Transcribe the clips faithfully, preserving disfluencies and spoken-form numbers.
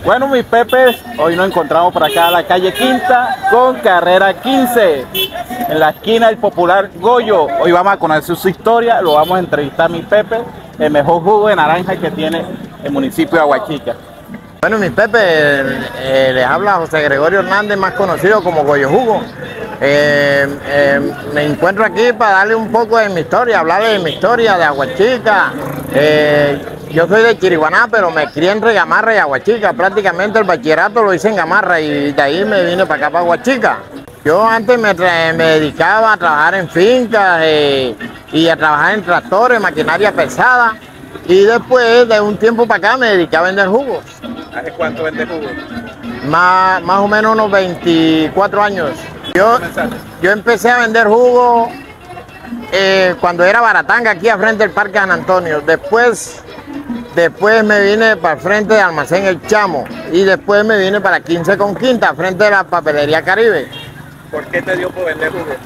Bueno, mis pepes, hoy nos encontramos por acá en la calle Quinta con carrera quince, en la esquina del popular Goyo. Hoy vamos a conocer su historia, lo vamos a entrevistar a mi Pepe, el mejor jugo de naranja que tiene el municipio de Aguachica. Bueno, mis Pepe, eh, les habla José Gregorio Hernández, más conocido como Goyo Jugo. Eh, eh, me encuentro aquí para darle un poco de mi historia, hablarle de mi historia de Aguachica. Eh, yo soy de Chiriguaná, pero me crié entre Gamarra y Aguachica. Prácticamente el bachillerato lo hice en Gamarra y de ahí me vine para acá, para Aguachica. Yo antes me, me dedicaba a trabajar en fincas eh, y a trabajar en tractores, maquinaria pesada. Y después de un tiempo para acá me dediqué a vender jugos. ¿Hace cuánto vendes jugos? Más, más o menos unos veinticuatro años. Yo, yo empecé a vender jugo eh, cuando era Baratanga, aquí al frente del Parque San Antonio. Después, después me vine para el frente del Almacén El Chamo. Y después me vine para quince con Quinta, frente de la Papelería Caribe. ¿Por qué te dio por vender jugos?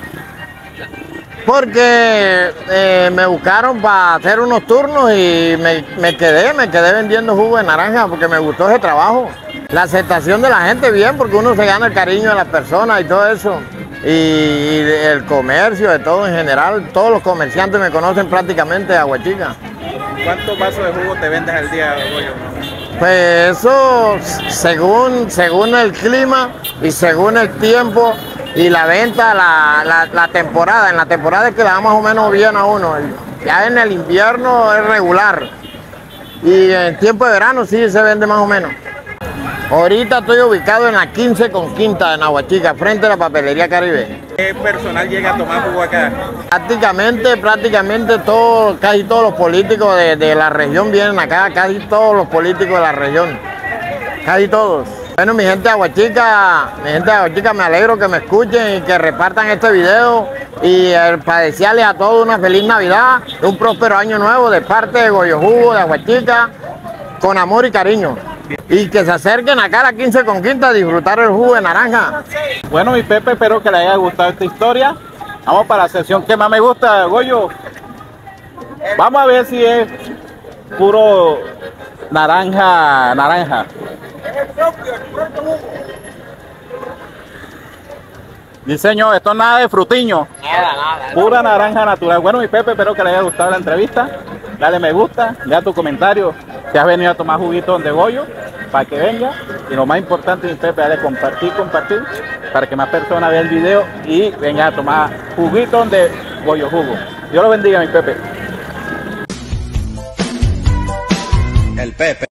Porque eh, me buscaron para hacer unos turnos y me, me quedé, me quedé vendiendo jugo de naranja porque me gustó ese trabajo. La aceptación de la gente bien, porque uno se gana el cariño de las personas y todo eso. Y, y el comercio, de todo en general, todos los comerciantes me conocen prácticamente de Aguachica. ¿Cuántos vasos de jugo te vendes al día, Goyo? Pues eso, según, según el clima y según el tiempo y la venta, la, la, la temporada. En la temporada es que le da más o menos bien a uno. Ya en el invierno es regular. Y en tiempo de verano sí se vende más o menos. Ahorita estoy ubicado en la quince con Quinta en Aguachica, frente a la Papelería Caribe. ¿Qué personal llega a tomar jugo acá? Prácticamente, prácticamente todo, casi todos los políticos de, de la región vienen acá, casi todos los políticos de la región. Casi todos. Bueno, mi gente de Aguachica, mi gente de Aguachica, me alegro que me escuchen y que repartan este video y eh, para desearles a todos una feliz Navidad, un próspero año nuevo de parte de Goyo Jugo de Aguachica, con amor y cariño. Y que se acerquen acá a la quince con Quinta a disfrutar el jugo de naranja. Bueno, mi Pepe, espero que les haya gustado esta historia. Vamos para la sección que más me gusta, Goyo. Vamos a ver si es puro naranja, naranja. Diseño, esto es nada de frutiño. Nada, nada. Pura naranja natural. Bueno, mi Pepe, espero que les haya gustado la entrevista. Dale me gusta, deja tu comentario. Si has venido a tomar juguito de Goyo, para que venga. Y lo más importante, mi Pepe, dale compartir, compartir, para que más personas vean el video y vengan a tomar juguito de Goyo Jugo. Dios lo bendiga, mi Pepe. El Pepe.